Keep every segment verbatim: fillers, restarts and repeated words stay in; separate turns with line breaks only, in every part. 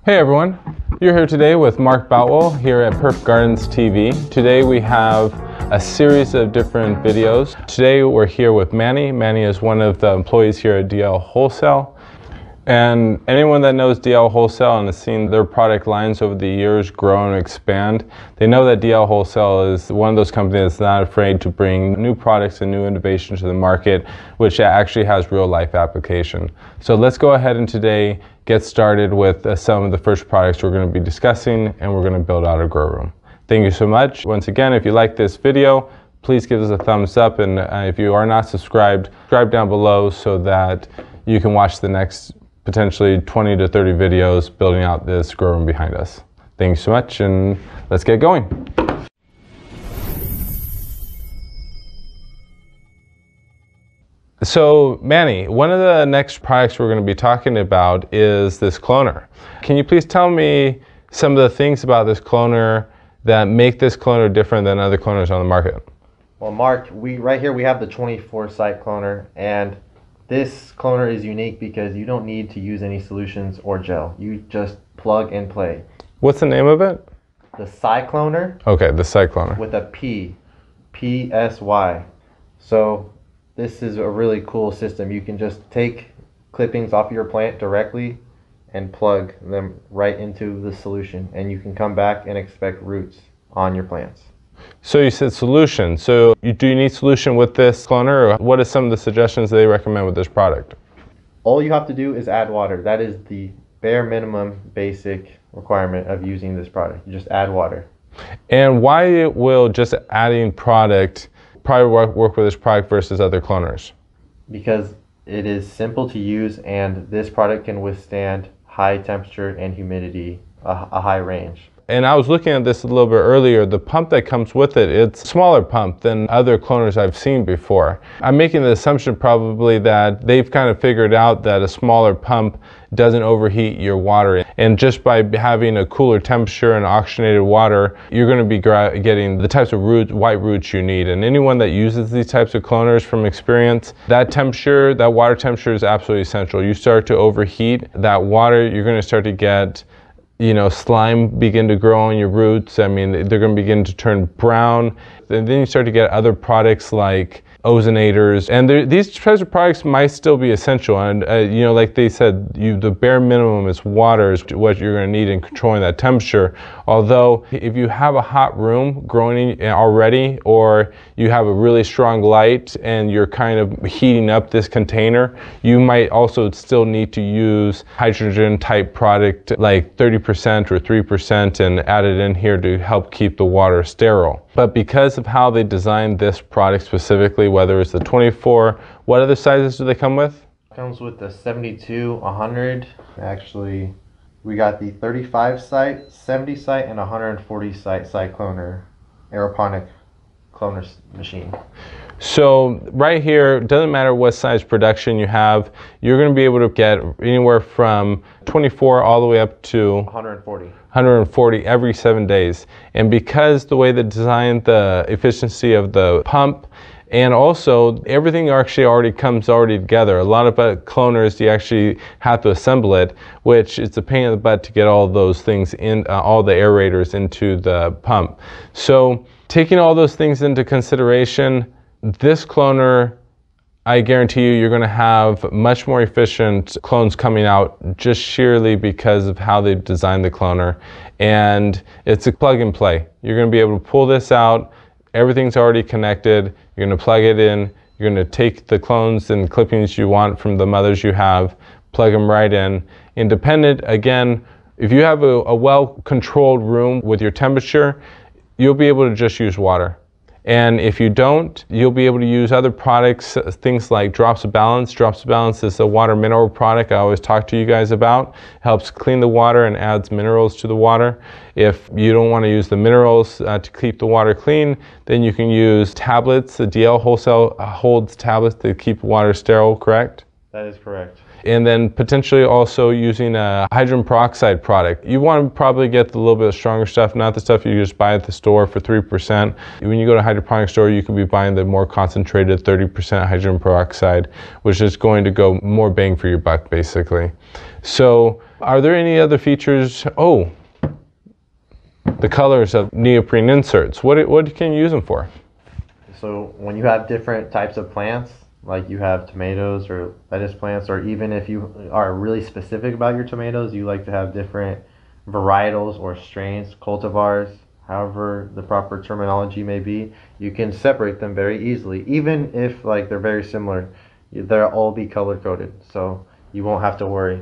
Hey everyone, you're here today with Mark Boutwell here at Perfect Gardens T V. Today we have a series of different videos. Today we're here with Manny. Manny is one of the employees here at D L Wholesale. And anyone that knows D L Wholesale and has seen their product lines over the years grow and expand, they know that D L Wholesale is one of those companies that's not afraid to bring new products and new innovation to the market, which actually has real life application. So let's go ahead and today get started with uh, some of the first products we're going to be discussing, and we're going to build out a grow room. Thank you so much. Once again, if you like this video, please give us a thumbs up, and uh, if you are not subscribed, subscribe down below so that you can watch the next potentially twenty to thirty videos building out this grow room behind us. Thank you so much, and let's get going. So Manny, one of the next products we're going to be talking about is this cloner. Can you please tell me some of the things about this cloner that make this cloner different than other cloners on the market?
Well, Mark, we right here we have the twenty-four site cloner, and this cloner is unique because you don't need to use any solutions or gel. You just plug and play.
What's the name of it?
The Psycloner.
Okay, the Psycloner.
With a P, P S Y. So this is a really cool system. You can just take clippings off your plant directly and plug them right into the solution, and you can come back and expect roots on your plants.
So you said solution. So you, do you need solution with this cloner, or what are some of the suggestions they recommend with this product?
All you have to do is add water. That is the bare minimum basic requirement of using this product. You just add water.
And why will just adding product probably work, work with this product versus other cloners?
Because it is simple to use, and this product can withstand high temperature and humidity, a, a high range.
And I was looking at this a little bit earlier. The pump that comes with it, it's a smaller pump than other cloners I've seen before. I'm making the assumption probably that they've kind of figured out that a smaller pump doesn't overheat your water. And just by having a cooler temperature and oxygenated water, you're going to be getting the types of root, white roots you need. And anyone that uses these types of cloners from experience, that temperature, that water temperature is absolutely essential. You start to overheat that water, you're going to start to get you know, slime begin to grow on your roots. I mean, they're going to begin to turn brown. And then you start to get other products like ozonators, and these types of products might still be essential. And uh, you know, like they said, you the bare minimum is water is what you're going to need in controlling that temperature. Although, if you have a hot room growing already, or you have a really strong light and you're kind of heating up this container, you might also still need to use hydrogen type product like thirty percent or three percent and add it in here to help keep the water sterile. But because of how they designed this product specifically, whether it's the twenty-four, what other sizes do they come with?
Comes with the seventy-two, one hundred. Actually, we got the thirty-five site, seventy site, and one hundred forty site Cycloner Aeroponic Cloner machine.
So right here, doesn't matter what size production you have, you're going to be able to get anywhere from twenty-four all the way up to
one hundred forty.
one hundred forty every seven days. And because the way they designed the efficiency of the pump, and also everything actually already comes already together. A lot of uh, cloners, you actually have to assemble it, which is a pain in the butt to get all those things in, uh, all the aerators into the pump. So taking all those things into consideration, this cloner, I guarantee you, you're going to have much more efficient clones coming out just sheerly because of how they've designed the cloner. And it's a plug and play. You're going to be able to pull this out. Everything's already connected. You're going to plug it in. You're going to take the clones and clippings you want from the mothers you have, plug them right in. Independent, again, if you have a, a well-controlled room with your temperature, you'll be able to just use water. And if you don't, you'll be able to use other products, things like Drops of Balance. Drops of Balance is a water mineral product I always talk to you guys about. Helps clean the water and adds minerals to the water. If you don't want to use the minerals uh, to keep the water clean, then you can use tablets. The D L Wholesale holds tablets to keep water sterile, correct?
That is correct.
And then potentially also using a hydrogen peroxide product. You want to probably get the little bit stronger stuff, not the stuff you just buy at the store for three percent. When you go to a hydroponic store, you can be buying the more concentrated thirty percent hydrogen peroxide, which is going to go more bang for your buck, basically. So Are there any other features? Oh, the colors of neoprene inserts. What, what can you use them for?
So when you have different types of plants, like you have tomatoes or lettuce plants, or even if you are really specific about your tomatoes, you like to have different varietals or strains, cultivars, however the proper terminology may be, you can separate them very easily. Even if like they're very similar, they'll all be color coded, so you won't have to worry.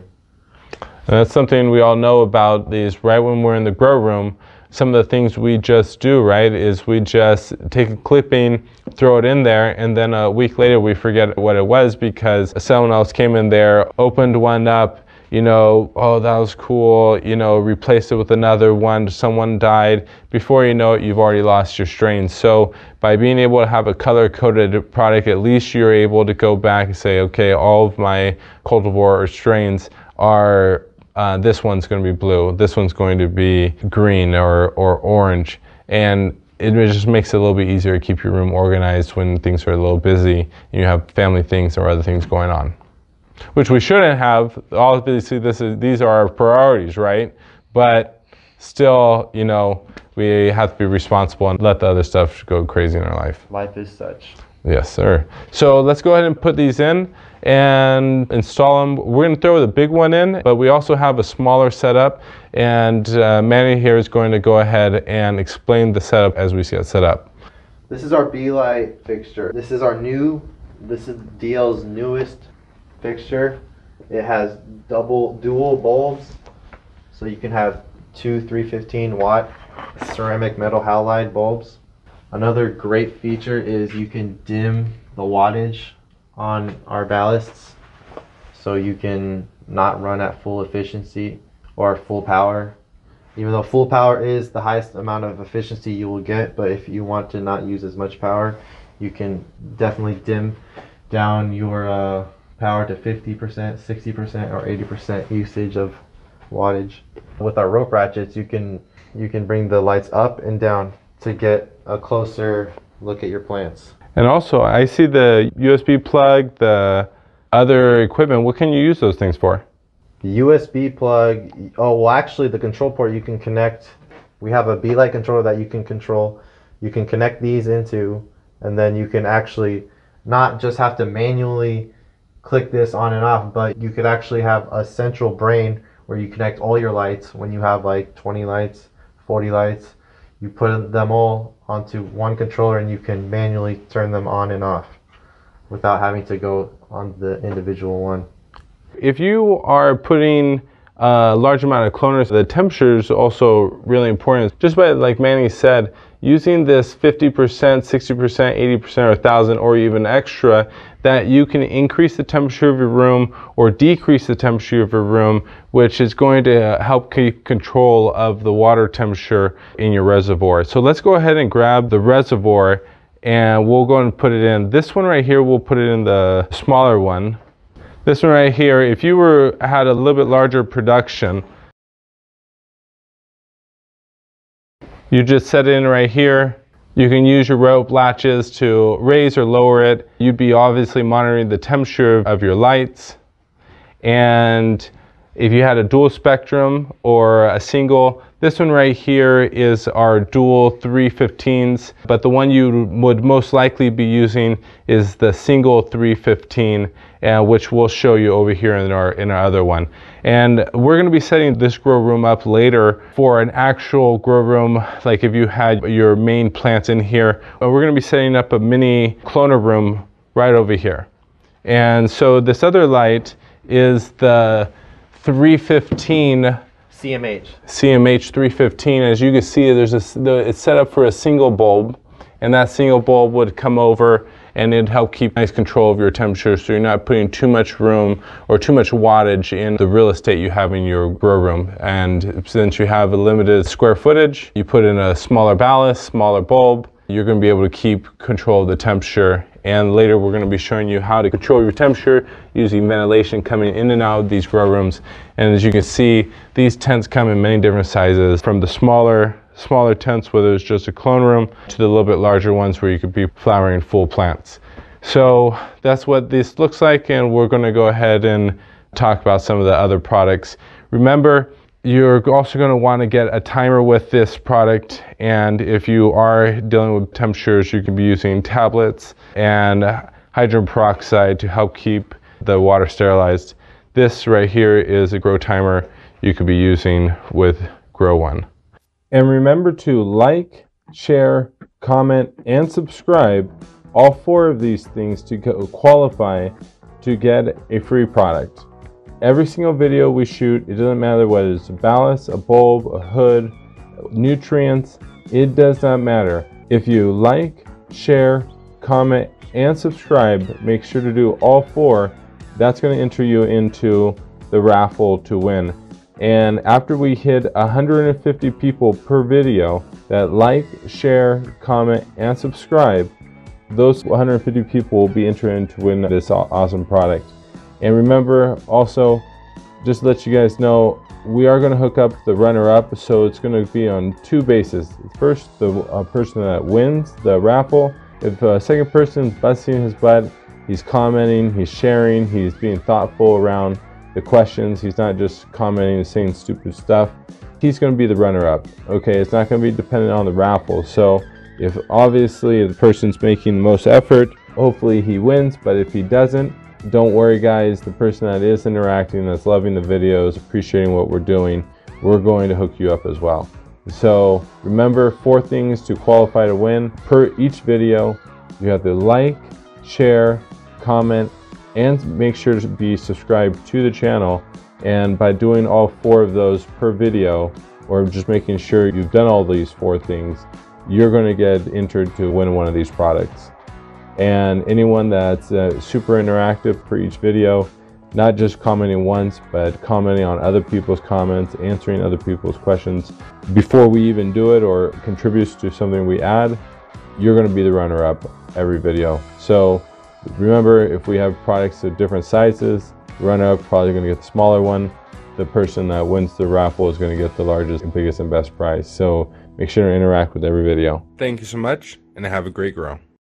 And that's something we all know about these. Right when we're in the grow room, some of the things we just do, right, is we just take a clipping, throw it in there, and then a week later we forget what it was because someone else came in there, opened one up, you know, oh, that was cool, you know, replaced it with another one, someone died. Before you know it, you've already lost your strain. So by being able to have a color-coded product, at least you're able to go back and say, okay, all of my cultivar or strains are Uh, this one's going to be blue, this one's going to be green or, or orange, and it just makes it a little bit easier to keep your room organized when things are a little busy and you have family things or other things going on. Which we shouldn't have. Obviously, this is, these are our priorities, right? But still, you know, we have to be responsible and let the other stuff go crazy in our life.
Life is such.
Yes, sir. So let's go ahead and put these in and install them. We're going to throw the big one in, but we also have a smaller setup, and uh, Manny here is going to go ahead and explain the setup as we see it set up.
This is our B-light fixture. This is our new, this is D L's newest fixture. It has double, dual bulbs, so you can have two three fifteen watt ceramic metal halide bulbs. Another great feature is you can dim the wattage on our ballasts, so you can not run at full efficiency or full power, even though full power is the highest amount of efficiency you will get. But if you want to not use as much power, you can definitely dim down your uh, power to fifty percent, sixty percent, or eighty percent usage of wattage. With our rope ratchets, you can you can bring the lights up and down to get a closer look at your plants.
And also, I see the U S B plug, the other equipment. What can you use those things for?
The U S B plug, oh, well, actually, the control port you can connect. We have a B-light controller that you can control. You can connect these into, and then you can actually not just have to manually click this on and off, but you could actually have a central brain where you connect all your lights. When you have like twenty lights, forty lights, you put them all onto one controller and you can manually turn them on and off without having to go on the individual one.
If you are putting a large amount of cloners, the temperature is also really important. Just by, like Manny said, using this fifty percent, sixty percent, eighty percent, or one thousand, or even extra, that you can increase the temperature of your room or decrease the temperature of your room, which is going to help keep control of the water temperature in your reservoir. So let's go ahead and grab the reservoir and we'll go and put it in. This one right here, we'll put it in the smaller one. This one right here, if you were had a little bit larger production, you just set it in right here. You can use your rope latches to raise or lower it. You'd be obviously monitoring the temperature of your lights. And if you had a dual spectrum or a single, this one right here is our dual three fifteens, but the one you would most likely be using is the single three fifteen, uh, which we'll show you over here in our, in our other one. And we're gonna be setting this grow room up later for an actual grow room, like if you had your main plants in here. We're gonna be setting up a mini cloner room right over here. And so this other light is the three fifteen
C M H.
C M H three fifteen. As you can see, there's a, the, it's set up for a single bulb, and that single bulb would come over and it'd help keep nice control of your temperature, so you're not putting too much room or too much wattage in the real estate you have in your grow room. And since you have a limited square footage, you put in a smaller ballast, smaller bulb, you're going to be able to keep control of the temperature. And later we're going to be showing you how to control your temperature using ventilation coming in and out of these grow rooms. And as you can see, these tents come in many different sizes, from the smaller smaller tents where there's just a clone room to the little bit larger ones where you could be flowering full plants. So that's what this looks like, and we're going to go ahead and talk about some of the other products. Remember, you're also going to want to get a timer with this product, and if you are dealing with temperatures, you can be using tablets and hydrogen peroxide to help keep the water sterilized. This right here is a grow timer you could be using with Grow One. And remember to like, share, comment, and subscribe, all four of these things to qualify to get a free product. Every single video we shoot, it doesn't matter whether it's a ballast, a bulb, a hood, nutrients, it does not matter. If you like, share, comment, and subscribe, make sure to do all four. That's going to enter you into the raffle to win. And after we hit one hundred fifty people per video that like, share, comment, and subscribe, those one hundred fifty people will be entered to win this awesome product. And remember, also, just to let you guys know, we are going to hook up the runner-up, so it's going to be on two bases. First, the uh, person that wins the raffle. If a second person's busting his butt, he's commenting, he's sharing, he's being thoughtful around the questions, he's not just commenting and saying stupid stuff, he's going to be the runner-up. Okay, it's not going to be dependent on the raffle. So if obviously the person's making the most effort, hopefully he wins, but if he doesn't, don't worry guys, the person that is interacting, that's loving the videos, appreciating what we're doing, we're going to hook you up as well. So remember, four things to qualify to win per each video. You have to like, share, comment, and make sure to be subscribed to the channel. And by doing all four of those per video, or just making sure you've done all these four things, you're going to get entered to win one of these products. And anyone that's uh, super interactive for each video, not just commenting once, but commenting on other people's comments, answering other people's questions before we even do it, or contributes to something we add, you're going to be the runner-up every video. So remember, if we have products of different sizes, the runner-up probably going to get the smaller one. The person that wins the raffle is going to get the largest and biggest and best prize. So make sure to interact with every video. Thank you so much, and have a great grow.